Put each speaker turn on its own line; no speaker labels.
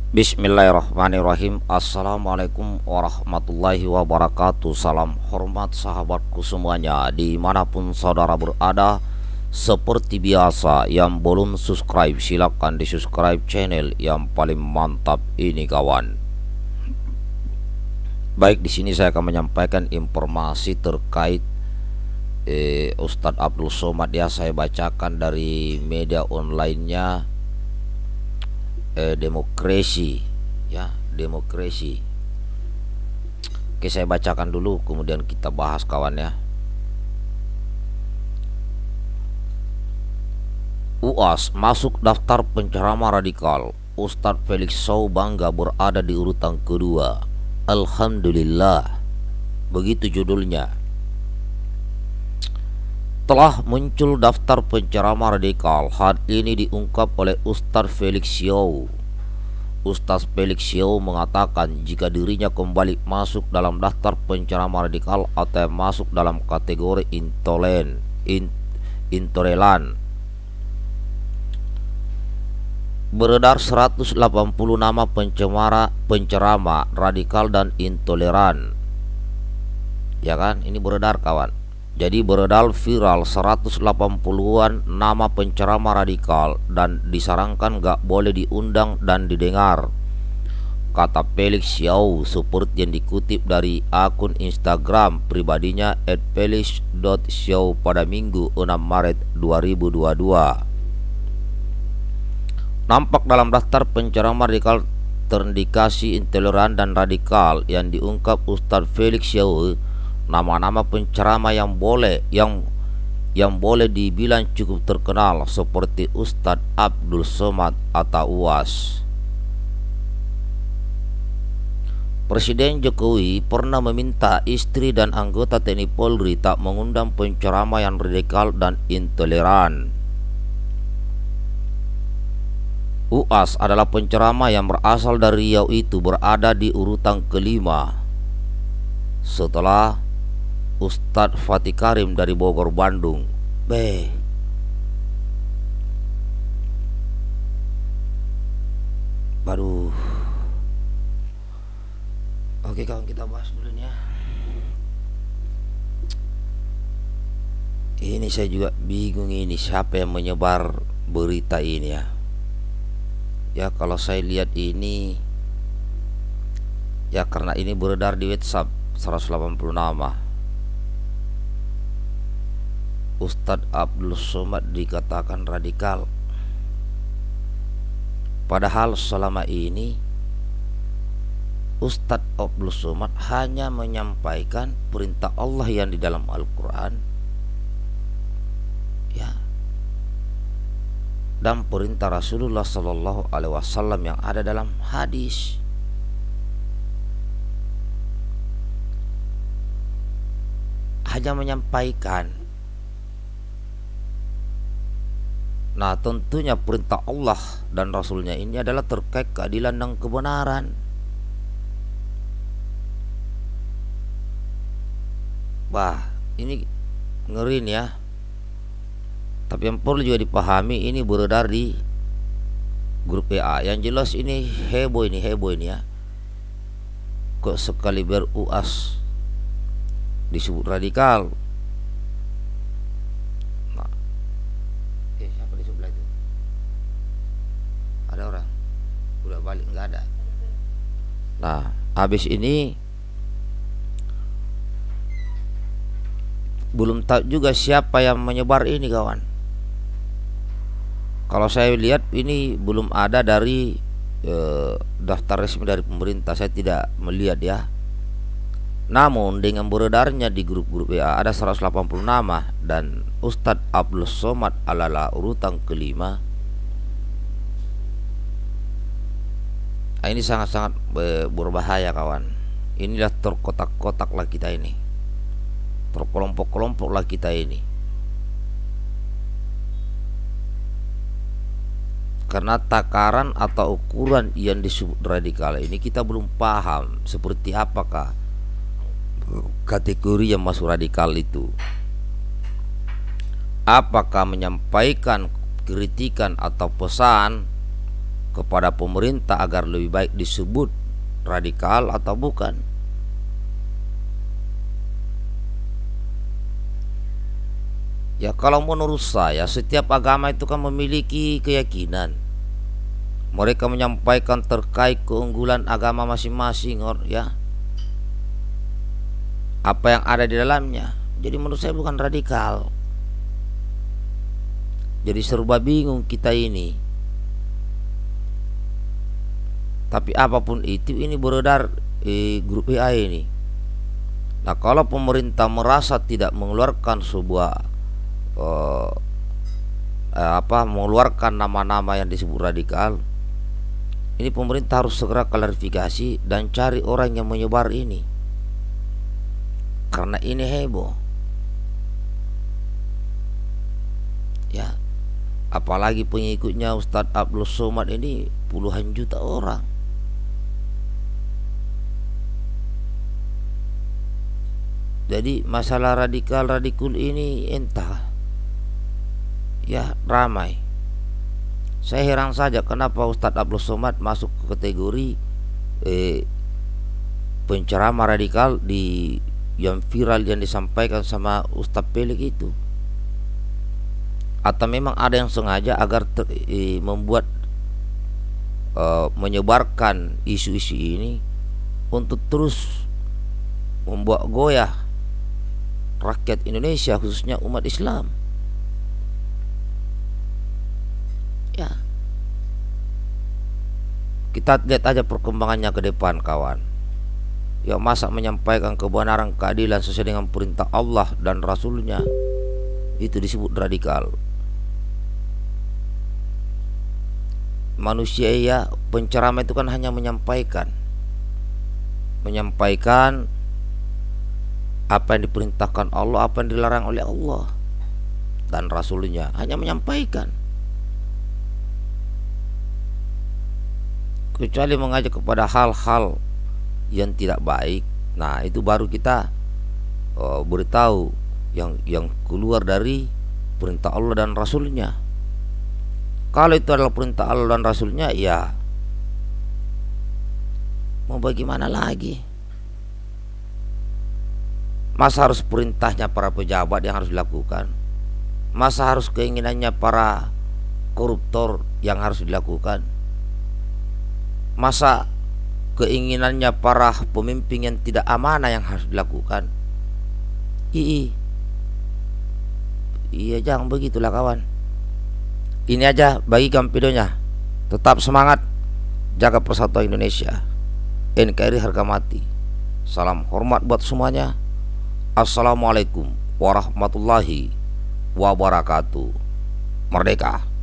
Bismillahirrahmanirrahim. Assalamualaikum warahmatullahi wabarakatuh. Salam hormat sahabatku semuanya dimanapun saudara berada. Seperti biasa, yang belum subscribe silakan di subscribe channel yang paling mantap ini kawan. Baik, di sini saya akan menyampaikan informasi terkait Ustadz Abdul Somad ya. Saya bacakan dari media online-nya Demokrasi ya, Demokrasi. Oke, saya bacakan dulu kemudian kita bahas kawan ya. UAS masuk daftar penceramah radikal. Ustadz Felix Sow bangga berada di urutan kedua. Alhamdulillah. Begitu judulnya. Telah muncul daftar penceramah radikal. Hal ini diungkap oleh Ustadz Felix Sow. Ustadz Felix Sow mengatakan jika dirinya kembali masuk dalam daftar penceramah radikal atau masuk dalam kategori intoleran. Beredar 180 nama penceramah radikal dan intoleran. Ya kan, ini beredar kawan. Jadi beredar viral 180-an nama penceramah radikal dan disarankan gak boleh diundang dan didengar, kata Felix Sow seperti yang dikutip dari akun Instagram pribadinya @felix.sow pada Minggu 6 Maret 2022. Nampak dalam daftar penceramah radikal terindikasi intoleran dan radikal yang diungkap Ustadz Felix Sow. Nama-nama penceramah yang boleh dibilang cukup terkenal seperti Ustadz Abdul Somad atau UAS. Presiden Jokowi pernah meminta istri dan anggota TNI Polri tak mengundang penceramah yang radikal dan intoleran. UAS adalah penceramah yang berasal dari Riau itu berada di urutan kelima setelah Ustadz Fatih Karim dari Bogor, Bandung. Baru. Oke kawan, kita bahas dulu nih ya. Ini saya juga bingung, ini siapa yang menyebar berita ini ya. Ya kalau saya lihat ini ya, karena ini beredar di WhatsApp 180 nama. Ustadz Abdul Somad dikatakan radikal. Padahal selama ini Ustadz Abdul Somad hanya menyampaikan perintah Allah yang di dalam Al-Quran ya, dan perintah Rasulullah Sallallahu Alaihi Wasallam yang ada dalam hadis. Hanya menyampaikan. Nah tentunya perintah Allah dan Rasulnya ini adalah terkait keadilan dan kebenaran. Ini ngeri nih ya. Tapi yang perlu juga dipahami, ini beredar di grup WA. Yang jelas ini heboh ini ya. Kok sekali UAS disebut radikal. Siapa di sebelah itu? Ada orang? Udah balik, nggak ada. Nah, habis ini belum tahu juga siapa yang menyebar ini kawan. Kalau saya lihat ini belum ada dari daftar resmi dari pemerintah. Saya tidak melihat ya. Namun dengan beredarnya di grup-grup WA ada 180 nama dan Ustadz Abdul Somad adalah urutan kelima. Ini sangat-sangat berbahaya kawan. Inilah terkotak-kotak lah kita ini, terkelompok-kelompok lah kita ini. Karena takaran atau ukuran yang disebut radikal ini kita belum paham seperti apakah kategori yang masuk radikal itu. Apakah menyampaikan kritikan atau pesan kepada pemerintah agar lebih baik disebut radikal atau bukan. Ya kalau menurut saya setiap agama itu kan memiliki keyakinan. Mereka menyampaikan terkait keunggulan agama masing-masing, ya, apa yang ada di dalamnya. Jadi menurut saya bukan radikal. Jadi serba bingung kita ini. Tapi apapun itu, ini beredar grup WA ini. Nah kalau pemerintah merasa tidak mengeluarkan sebuah mengeluarkan nama-nama yang disebut radikal, ini pemerintah harus segera klarifikasi dan cari orang yang menyebar ini, karena ini heboh, ya. Apalagi pengikutnya Ustadz Abdul Somad ini puluhan juta orang. Jadi masalah radikal ini entah, ya, ramai. Saya heran saja kenapa Ustadz Abdul Somad masuk ke kategori penceramah radikal yang viral yang disampaikan sama Ustadz Pelik itu. Atau memang ada yang sengaja agar membuat menyebarkan isu-isu ini untuk terus membuat goyah rakyat Indonesia, khususnya umat Islam. Ya, kita lihat aja perkembangannya ke depan, kawan. Ya, masa menyampaikan kebenaran, keadilan sesuai dengan perintah Allah dan Rasulnya itu disebut radikal? Manusia, ya, penceramah itu kan hanya menyampaikan apa yang diperintahkan Allah, apa yang dilarang oleh Allah dan Rasulnya, hanya menyampaikan. Kecuali mengajak kepada hal-hal yang tidak baik, nah itu baru kita beritahu yang keluar dari perintah Allah dan Rasulnya. Kalau itu adalah perintah Allah dan Rasulnya, ya mau bagaimana lagi? Masa harus perintahnya para pejabat yang harus dilakukan? Masa harus keinginannya para koruptor yang harus dilakukan? Masa keinginannya para pemimpin yang tidak amanah yang harus dilakukan? Iya, jangan begitulah, kawan. Ini aja bagikan videonya. Tetap semangat, jaga persatuan Indonesia. NKRI harga mati. Salam hormat buat semuanya. Assalamualaikum warahmatullahi wabarakatuh. Merdeka.